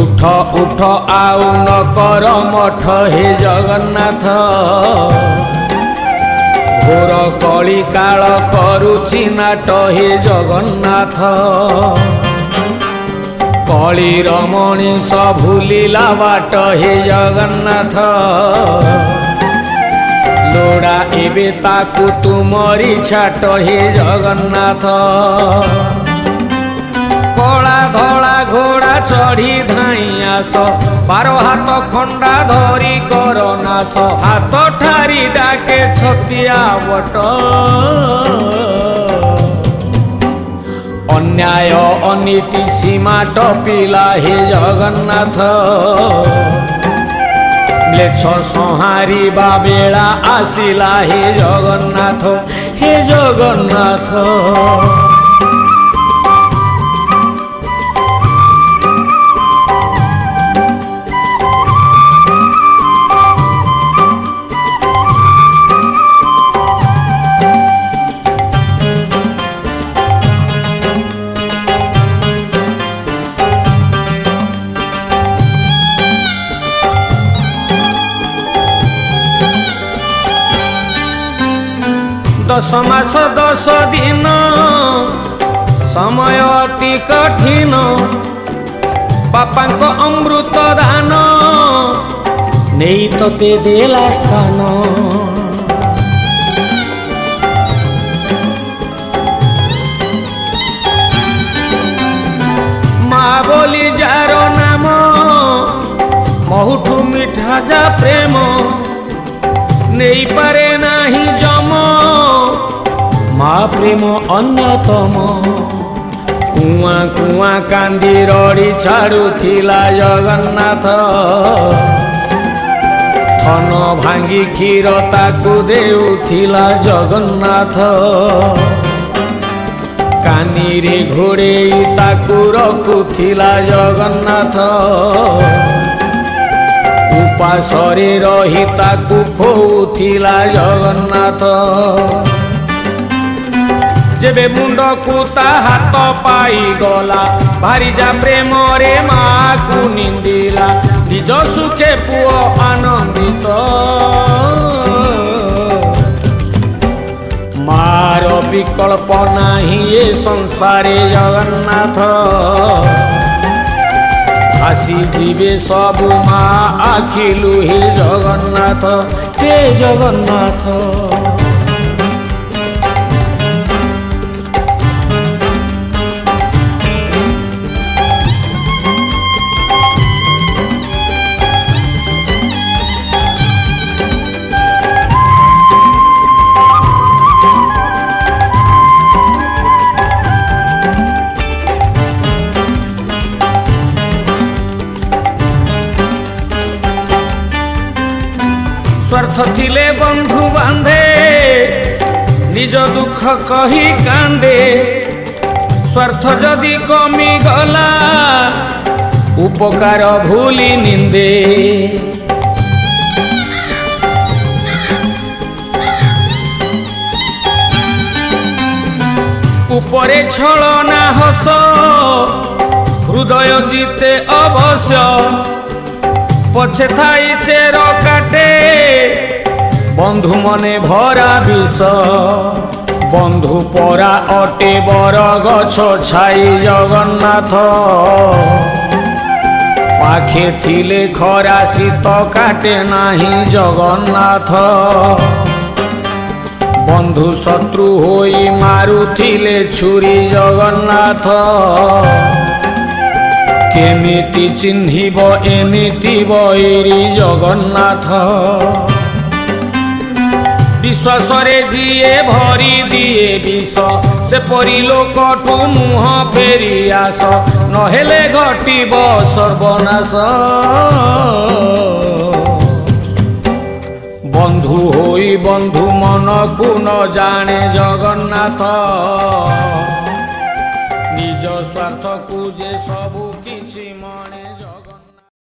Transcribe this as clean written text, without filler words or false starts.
उठ उठ आउ न कर मठ हे जगन्नाथ घोर कली काल करुछि नाट हे जगन्नाथ कलीर मनीष भूलिला बाट हे जगन्नाथ लोड़ा एबे ताकू तुमरी छाट हे जगन्नाथ कला धला घोड़ा चढ़ी धाई आस 12 हाथ खंडा धरी कर नाश हाथ ठारी डाके छतिया बट अन्याय अनीति सीमा टपिला हे जगन्नाथ म्लेच्छ संहारिबा बेला आसिला हे जगन्नाथ हे जगन्नाथ दस मास 10 दिन समय अति कठिन बापा को अमृत दान नहीं तोते देला स्थान माँ बोली जार नाम बहुठू मिठा जा प्रेम नहीं पारे नाही जम माँ प्रेम अन्यतम कुआ कुआ कांदी रड़ी छाड़ुथिला जगन्नाथ थन भांगी क्षीर ताकू देउथिला जगन्नाथ कानी रे घोड़े ताकू रखुथिला जगन्नाथ उपासरे रही ताकू खोउथिला जगन्नाथ जेबे मुंड को ता हाथ पाई गला भारी जा प्रेम रे माँ को निंदिला निज सुखे पुओ आनंदित मार विकल्प नाही ए संसारे जगन्नाथ आसी जीवे सब माँ आखिलु हे जगन्नाथ हे जगन्नाथ स्वार्थ थिले बंधु बांधे निज दुख कही कांदे स्वार्थ जदि कमी गला उपकार भूली निंदे उपरे छलना हस हृदय जीते अवश्य पछे थाई चेर काटे बंधु मने भरा विष बंधु परा अटे बर गछ छाई जगन्नाथ पाखे थिले खरा शीत काटे नाही जगन्नाथ बंधु शत्रु होई मारुथिले छुरी जगन्नाथ केमिति चिन्हिब एमिति बैरी जगन्नाथ विश्वास रे जीए भरी दिए विष से परी लोकठू मुह फेरी आस नहेले घटिब सर्वनाश बंधु होई बंधु मन को न जाने जगन्नाथ निज स्वार्थ को जे सबु किछि मने।